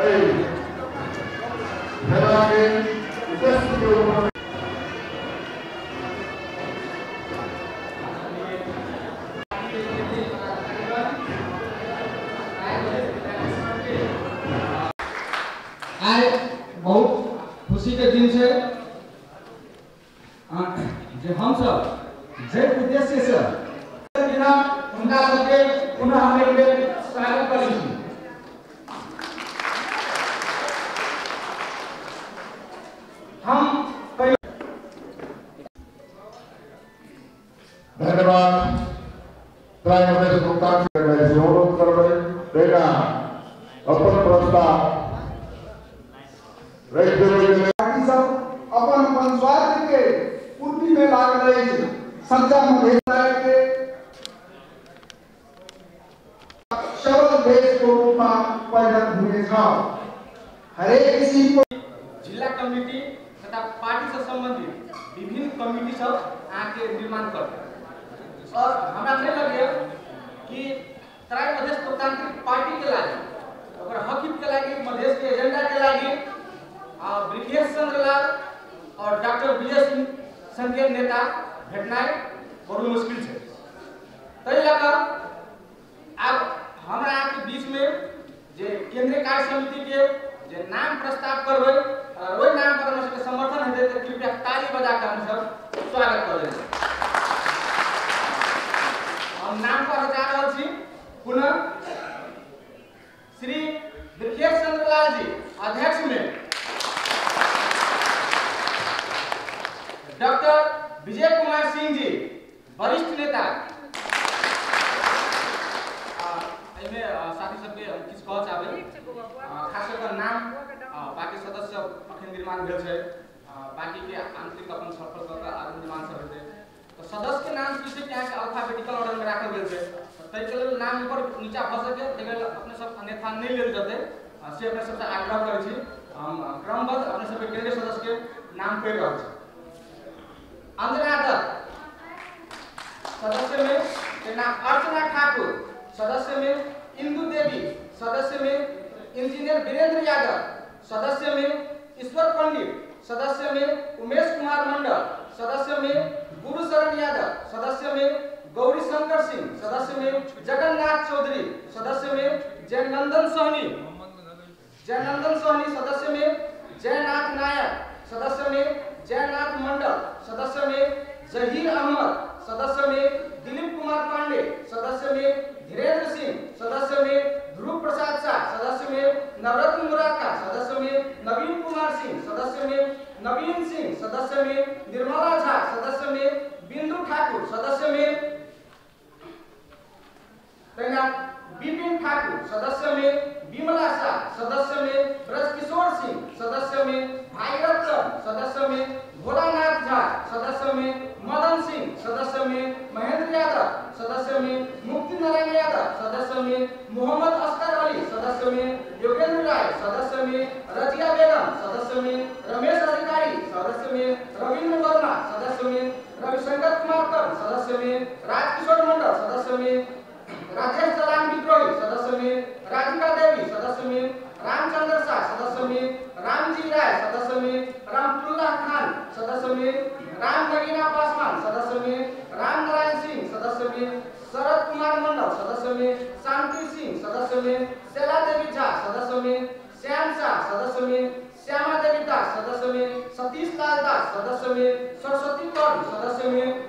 आज बहुत खुशी के दिन से जो हम सब जे उद्देश्य से बिना उनका सबके पुनः हमें स्वागत करी। हम धन्यवाद भुगतान अनुरोध कर अपन प्रस्ताव अपन अपन स्वार्थ के पूर्ति में लाग रही सच्चा के सबल देश को रूप में परिणत हुए हरेक किसी को जिला कमिटी तथा पार्टी से संबंधित विभिन्न कमिटी सब आके निर्माण करते और हमरा नहीं लगे कि तराई मधेश लोकतांत्रिक पार्टी के लागी और हकीम के लागी मधेश के एजेंडा के लागी ब्रिगेडियर चंद्रलाल और डॉक्टर विजय सिंह संघीय नेता भेटनाई बहुत मुश्किल है। तै लगा अब हमरा के बीच में जे केंद्रीय कार्य समिति के जे नाम प्रस्ताव करबै ओइ नाम पर हम सबके समर्थन हेतै त कृपया ताली बजा के हम सब स्वागत कर देबै। हम नाम पर जा रहल छी पुनः श्री ब्रिगेडियर चंद्रलाल जी अध्यक्ष में डॉक्टर विजय कुमार सिंह जी वरिष्ठ नेता साथी सबके किछ कह चाहबै खास कर नाम पार्टी सदस्य अखन निर्माण भेल छै पार्टी के आंतरिक अपन सफल कर आगे निर्माण सब हेतै तो सदस्य के नाम किसी के अल्फाबेटिकल ऑर्डर में राखल गेल छै तै के लेल नाम ऊपर नीचा भ सके तै अपने सब अन्यथा नहीं लेल जेतै से अपने सबसे आग्रह करै छी। हम क्रमबद्ध अपने सब केंद्रीय सदस्य के नाम पे रहल छी। अंजना दत्त सदस्य में नाम अर्चना ठाकुर, सदस्य में इंदु देवी, सदस्य में इंजीनियर वीरेंद्र यादव, सदस्य में ईश्वर पंडित, सदस्य में उमेश कुमार मंडल, सदस्य में गुरु शरण यादव, सदस्य में गौरी शंकर सिंह, सदस्य में जगन्नाथ चौधरी, सदस्य में जयनंदन सोहनी, सदस्य में जयनाथ नायक, सदस्य में जयनाथ मंडल, सदस्य में जहीर अहमद, सदस्य में दिलीप कुमार पांडे, सदस्य में धीरेन्द्र सिंह, सदस्य में ध्रुव प्रसाद शाह, सदस्य में नवरत्न मुराका, सदस्य में नवीन कुमार सिंह, सदस्य में नवीन सिंह, सदस्य में निर्मला झा, सदस्य में बिंदु ठाकुर, सदस्य में विपिन ठाकुर, सदस्य में विमला शाह, सदस्य में ब्रजकिशोर सिंह, सदस्य में भागीरथ चंद, सदस्य में भोलानाथ झा, सदस्य में मदन सिंह, सदस्य में महेंद्र यादव, सदस्य में मुक्ति नारायण यादव, सदस्य में मोहम्मद असगर अली, सदस्य में योगेंद्र राय, सदस्य में रजिया बेगम, सदस्य में रमेश अधिकारी, सदस्य में रविंद्र वर्मा, सदस्य में रविशंकर कुमार कर, सदस्य में राजकिशोर मंडल, सदस्य में राजेश जलान विद्रोही, सदस्य में राधिका देवी, सदस्य में रामचंद्र शाह, सदस्य में रामजी राय, सदस्य में रामतुल्लाह खान, सदस्य में राम नगीना पासवान, सदस्य में राम नारायण सिंह, सदस्य में शरद कुमार मंडल, सदस्य में शांति सिंह, सदस्य में शैला देवी झा, सदस्य में श्याम शाह, सदस्य में श्यामा देवी दास, सदस्य में सतीश लाल दास, सदस्य में सरस्वती कौर, सदस्य में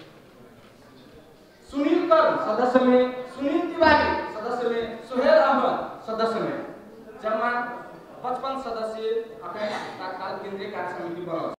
सुनील कर, सदस्य में सुनील तिवारी, सदस्य में सुहेल अहमद, सदस्य में जमा 55 सदस्य तत्काल केंद्रीय कार्य समिति बनल।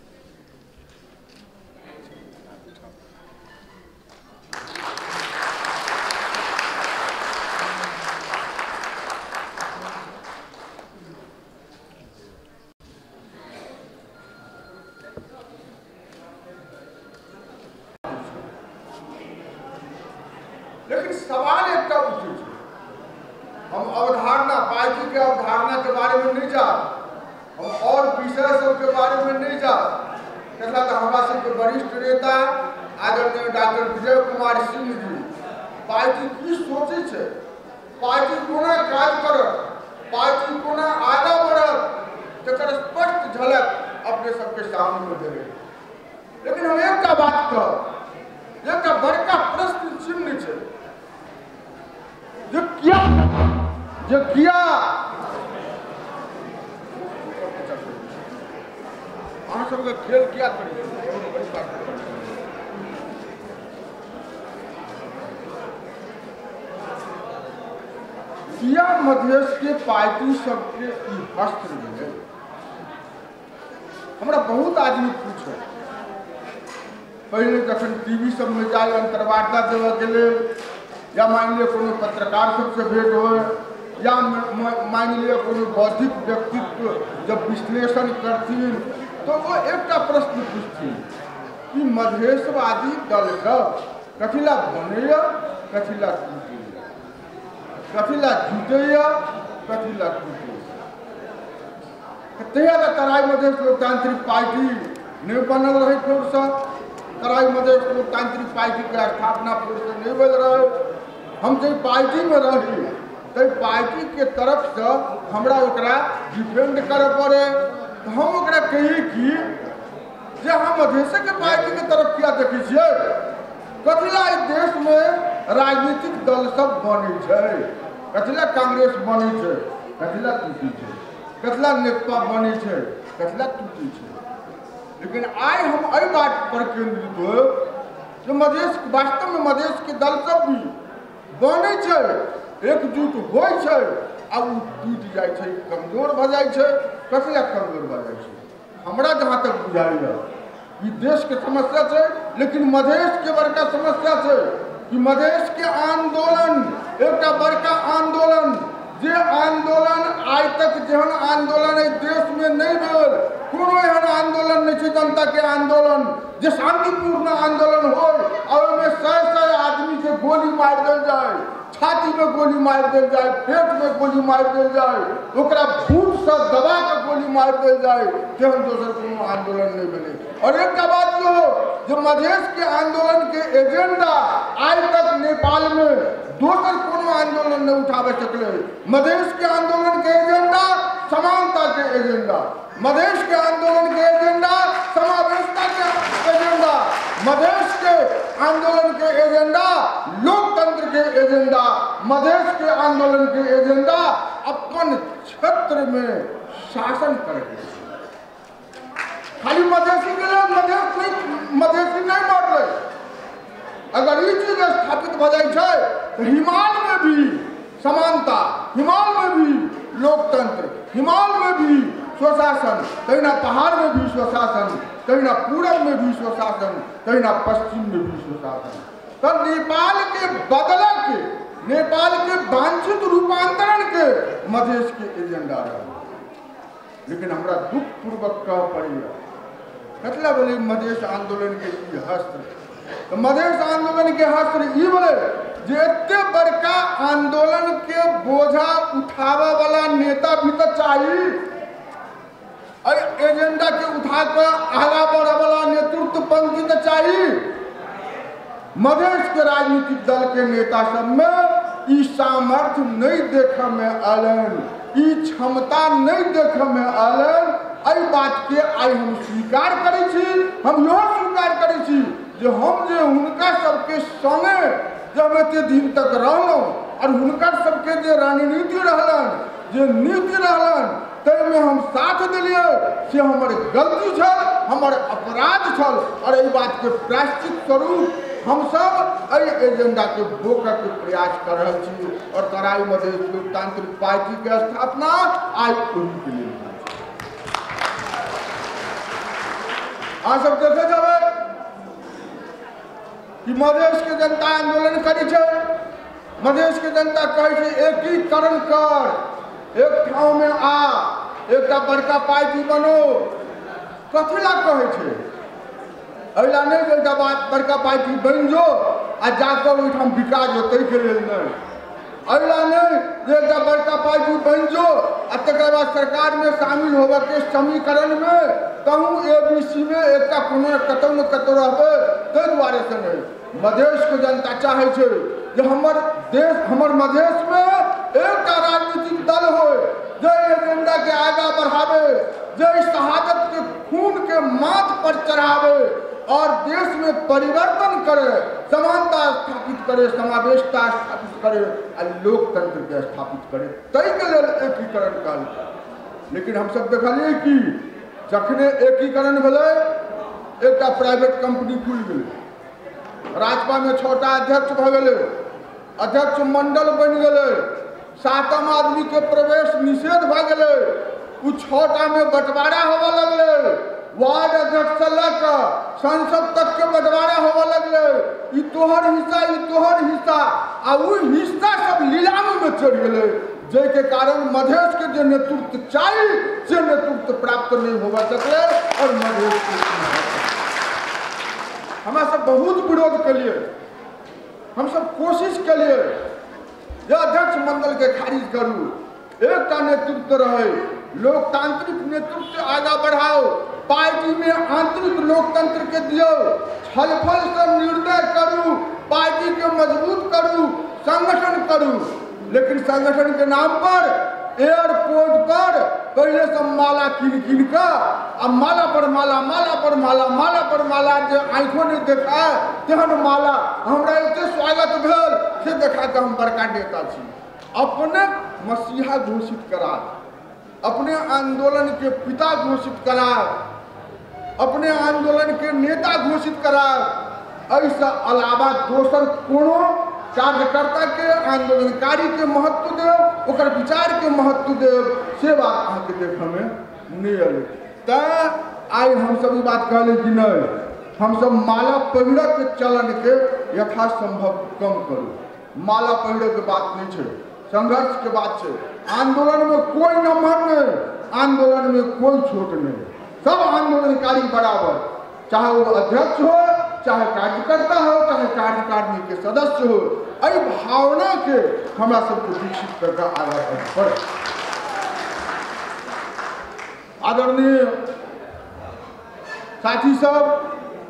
लेकिन सवाल एक का उठे हम अवधारणा पार्टी के अवधारणा के बारे में नहीं जा हम और विषय सब के बारे में नहीं जा कहला तो हमारा सबके वरिष्ठ नेता आदरणीय डॉक्टर विजय कुमार सिंह जी पार्टी की सोचे छे पार्टी कोना काज कर पार्टी कोना आगा बढ़त तकर स्पष्ट झलक अपने सबके सामने में दे रहे। लेकिन हम एक बात कह, एक बड़का प्रश्न चिन्ह है जो किया अहाँ सबके खेल किया करी किया मधेश के पार्टी सबके हस्त्र मिले। हमरा बहुत आदमी पूछे पहले जखन टीवी सब में जाए अंतर्वार्ता देवे के लिए या मान लिया कोनो पत्रकार सबसे भेंट हो या मान लिया कोनो बौद्धिक व्यक्तित्व जब विश्लेषण करती तो वो एक प्रश्न पूछती कि मधेशवादी दल का कथिला बने कथिला टूटे कथिला जुटे कथिला टूटे। तराई मधेश लोकतांत्रिक पार्टी नहीं बनल रही फिर से तराई मधेश लोकतांत्रिक पार्टी के स्थापना फिर से नहीं बन रहे। हम जो पार्टी में रही तो पार्टी के तरफ से हमरा ओकरा डिफेंड करे पड़े। हम ओकरा कही कि जे हम मधेश के पार्टी के तरफ क्या देखे छे कथिला देश में राजनीतिक दल सब बने छे कथिला कांग्रेस बने छे कथिला टूटी छे कथिला नेकपा बने छे कथिला टूटी छे। लेकिन आज हम एहि बात पर केंद्रित हो जो मधेश वास्तव में मधेश के दल सब भी बने छे एकजुट होय छे अब टूट जाए छे कमजोर भ जाए छे कथिला कमजोर भ जाए छे। हमरा जहाँ तक बुझाइए कि देश के समस्या है लेकिन मधेश के बड़का समस्या है कि मधेश के आंदोलन एक बड़का आंदोलन जे आंदोलन आज तक जहन आंदोलन देश में नहीं भेल कोनो एहन आंदोलन नहीं है जनता के आंदोलन जे शांतिपूर्ण आंदोलन हो और में 100 आदमी के गोली मार देल जाए छाती में गोली मार देल जाए पेट में गोली मार देल जाए ओकरा फूट से दबा के गोली मार देल जाए तेहन दोसर कोनो आंदोलन नहीं बने। और एक बात जो मधेश के आंदोलन के एजेंडा आज तक नेपाल में दोसर कोनो आंदोलन नहीं उठावे सकले। मधेश के आंदोलन के एजेंडा समानता के एजेंडा मधेश के आंदोलन के एजेंडा समावेशिता के एजेंडा मधेश के आंदोलन के एजेंडा लोकतंत्र के एजेंडा मधेश के आंदोलन के एजेंडा अपन क्षेत्र में शासन करे। खाली मधेसी के लोग मधेसी नहीं मर रहे। अगर ये चीज स्थापित हो जाए तो हिमाल में भी समानता हिमाल में भी लोकतंत्र हिमाल में भी स्वशासन कहीं ना पहाड़ में भी स्वशासन कहीं ना पूरब में भी स्वशासन कहीं ना पश्चिम में भी स्वशासन। तो नेपाल के बदला के नेपाल के वांछित रूपांतरण के मधेश के एजेंडा रहे। लेकिन हमरा दुख पूर्वक कह पड़ेगा कतला बोले मधेश आंदोलन के हस्त्र तो मधेश आंदोलन के हस्त्र ये बोले जे एते बड़का आंदोलन के बोझा उठावा वाला नेता भी तो चाहिए एजेंडा के उठा कर आगा बढ़े वाला नेतृत्व पंक्ति तो चाहिए। मधेश के राजनीतिक दल के नेता सब में ई सामर्थ्य नहीं देखे में आलन ई क्षमता नहीं देखे में आलन। एहि बात के आई हम स्वीकार करै छी हम यह स्वीकार करै छी जे हम जे हुनका सबके संगे जब एते दिन तक रहलहुँ और हुनका सबके जे रणनीति रहलन जे नीति रहलन ताहिमे हम साथ दिलिए से हमर गलती छल हमर अपराध छल। और एहि बात के प्रायश्चित स्वरूप हम सब एहि एजेंडा के रोकऽ के प्रयास कर रहल छी और तराई मधेश लोकतांत्रिक पार्टी के स्थापना आज ओहि के लिए अहाँ सब देखे जाबे कि मधेश के जनता आंदोलन करी छै मधेश के जनता कहे छै एकीकरण कर एक ठाव में आ एक बड़का पार्टी बनो कथी ला कहे छै अइला नहीं जे बात बड़का पार्टी बन जो आ जाकर ओहिठाम विकास होते के लेल नहीं अइला नहीं जे बड़का पार्टी बन जो आ तकर बाद सरकार में शामिल होबे के समीकरण में कहूँ ABC में एक कोनो कतौ न कतौ रहबे ताहि दुआरे से नहीं मधेश के जनता चाहे छै जे हमर देश हमर मधेश में एक राजनीतिक दल हो चढ़ावे, जे शहादत के खून के माथ पर चढ़ावे और देश में परिवर्तन करे, समानता स्थापित करे, समावेशता स्थापित करे और लोकतंत्र के स्थापित करे, तई के लेल एकीकरण कल। लेकिन हम सब देखलिए कि जखने एकीकरण भेलै, एक प्राइवेट कंपनी खुल गेलै, राजपा में 6टा अध्यक्ष भ गेलै, अध्यक्ष मंडल बन गेलै, 7म आदमी के प्रवेश निषेध भ गेलै, उ 6टा में बंटवारा होबे लगलै, वार्ड अध्यक्ष से लेकर संसद तक के बंटवारा होबे लगलै, ई तोहर हिस्सा, ई तोहर हिस्सा, आ उ हिस्सा सब नीलामी में चढ़ गेलै, जै के कारण मधेश के जो नेतृत्व चाहिए से नेतृत्व प्राप्त नहीं होबे सकलै और मधेश हमरा सब बहुत विरोध कलिए, हम सब कोशिश कलिए जे अध्यक्ष मंडल के खारिज करू, एकटा नेतृत्व रहे, लोकतांत्रिक नेतृत्व आगा बढ़ाओ, पार्टी में आंतरिक लोकतंत्र के दियो, छलफल से निर्णय करू, पार्टी के मजबूत करू, संगठन करू। लेकिन संगठन के नाम पर एयरपोर्ट पर पहले से माला कीन का, अब माला पर माला, माला पर माला, माला पर माला, जो आंखों ने देखा तेहन माला हमरा एते स्वागत भेल से देखा के हम बड़का नेता छी। अपने मसीहा घोषित करा, अपने आंदोलन के पिता घोषित करा, अपने आंदोलन के नेता घोषित करा, ऐसा अलावा दोसर कोनो कार्यकर्ता के, आंदोलनकारी के महत्व देव, ओकर विचार के महत्व देव, से बात अहाँ के देखे में नहीं अल। आई हम सब बात कहले कि नहीं, हम सब माला पहिरक के चलन के यथासंभव कम करू। माला पहिरे के बात नहीं है, संघर्ष के बात है। आंदोलन में कोई नंबर नहीं, आंदोलन में कोई छोट नहीं, सब आंदोलनकारी बराबर, चाहे वो अध्यक्ष हो, चाहे कार्यकर्ता हो, चाहे कार्यकारिणी के सदस्य हो, अई भावना के हमरा सबको विकसित करके आगे बढ़े। आदरणीय साथी सब,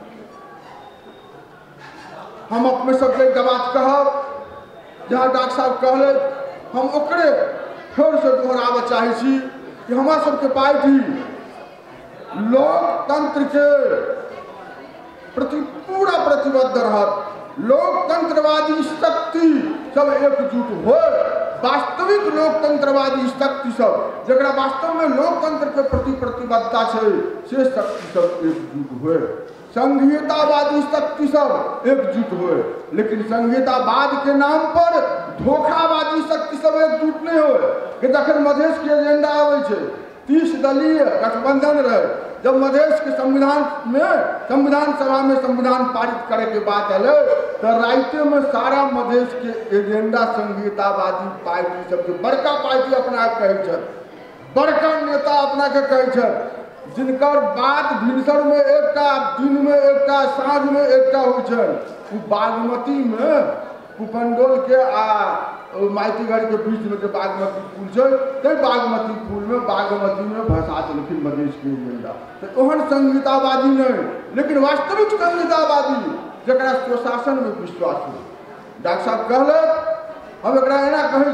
हम अपने सबके बात कहब, जहाँ डॉक्टर साहब कहले हम ओकरे फिर से दोहराबे चाहे छी कि हमरा सबके पार्टी लोकतंत्र के प्रति पूरा प्रतिबद्ध रहत। लोकतंत्रवादी शक्ति सब एकजुट हो, वास्तविक लोकतंत्रवादी शक्ति सब जरा वास्तव में लोकतंत्र के प्रति प्रतिबद्धता है से शक्ति सब एकजुट हो, संघीयतावादी शक्ति सब एकजुट हो। लेकिन संघीयतावाद के नाम पर धोखावादी शक्ति सब एकजुट नहीं हो कि जखन मधेश के एजेंडा आवे छे, 30 दलीय गठबंधन रहे, जब मधेश के संविधान में, संविधान सभा में संविधान पारित करे के बात आए तो राइते में सारा मधेश के एजेंडा संघीयतावादी पार्टी सब, बड़का पार्टी अपना कहे, बड़का नेता अपना के कहे, जिनकर बात भिनसर में एकटा, दिन में एकटा, साँझ में एकटा हो, बागमती में कुपंडोल के आ माइतीगढ़ के बीच में जो बागमती पुल है, बागमती पुल में, बागमती में भसा चलखिन मधेश के एजेंडा। तो ओहन संहितावादी नहीं, लेकिन वास्तविक संहितावादी जरा स्वशासन में विश्वास हो। डॉक्टर साहब कहले, हम एक एना कहे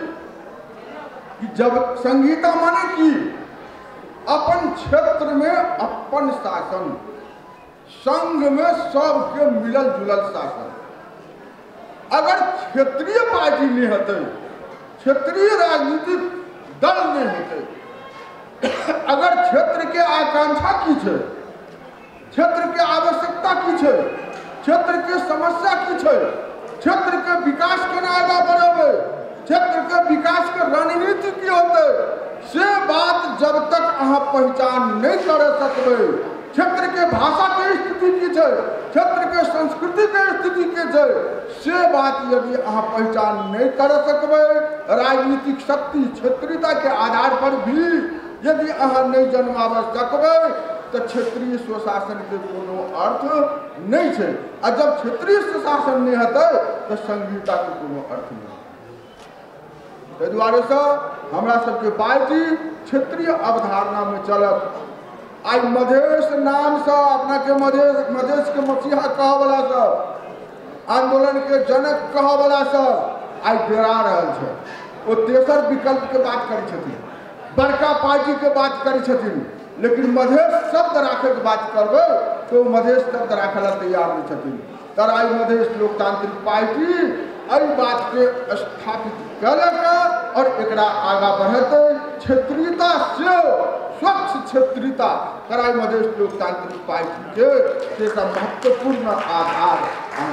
कि जब संहिता माने कि अपन क्षेत्र में अपन शासन, संघ में सबके मिलल जुलल शासन। अगर क्षेत्रीय पार्टी नहीं होते, क्षेत्रीय राजनीतिक दल नहीं होते, अगर क्षेत्र के आकांक्षा की है, क्षेत्र के आवश्यकता की है, क्षेत्र के समस्या की है, क्षेत्र के विकास के आगे बढ़े, क्षेत्र के विकास के रणनीति की होते, से बात जब तक अहाँ पहचान नहीं कर सकते, क्षेत्र के भाषा के स्थिति की है, क्षेत्र के संस्कृति के स्थिति के है, से बात यदि अहाँ पहचान नहीं कर सकबे, राजनीतिक शक्ति क्षेत्रीयता के आधार पर भी यदि अहाँ नहीं जन्माब सकबे, तो क्षेत्रीय स्वशासन के कोनो अर्थ नहीं है। और जब क्षेत्रीय स्वशासन नहीं होते तो संघीयता के कोनो अर्थ नहीं। ताहि दुआरे से हमरा सबके पार्टी क्षेत्रीय अवधारणा में चलत। आई मधेश नाम से अपना के मधेश के मसीहा कह वाला सब, आंदोलन के जनक कह वाला सब आई डेरा रहा है। वो तेसर विकल्प के बात करे छथिन बड़का पार्टी के बात करै छथिन, लेकिन मधेश शब्द राखे के बात करबै तो मधेश शब्द राखे ला तैयार नहीं छथिन। तराई मधेश लोकतांत्रिक पार्टी एहि बात के स्थापित कलक और एकरा आगा बढ़ते। क्षेत्रीयता से स्वच्छ क्षेत्रीयता तराई मधेश लोकतांत्रिक पार्टी के एक महत्वपूर्ण आधार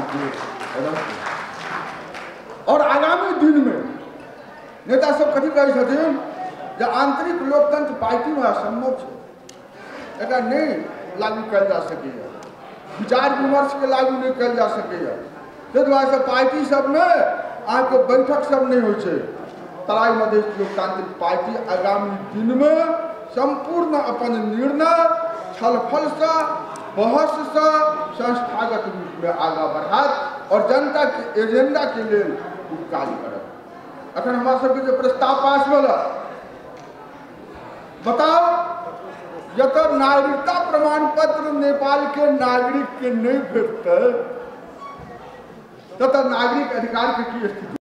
और आगामी दिन में नेता सब कथी कहै छथिन जे आंतरिक लोकतंत्र पार्टी में असंभव है, एकरा नहीं लागू कल जा सकैया, विचार विमर्श के लागू नहीं कल जा सकैया। ताहि दुआरे पार्टी सब में अहाँके बैठक सब नहीं होइ छै। तराई मधेश लोकतांत्रिक पार्टी आगामी दिन में संपूर्ण अपन निर्णय छलफल से बहस से संस्थागत रूप में आगा बढ़ात और जनता के एजेंडा के लिए कार्य करत। अखन हमरा सबके जो प्रस्ताव पास भेल बताओ, जब नागरिकता प्रमाण पत्र नेपाल के नागरिक के नहीं भेटते तब नागरिक अधिकार के की स्थिति।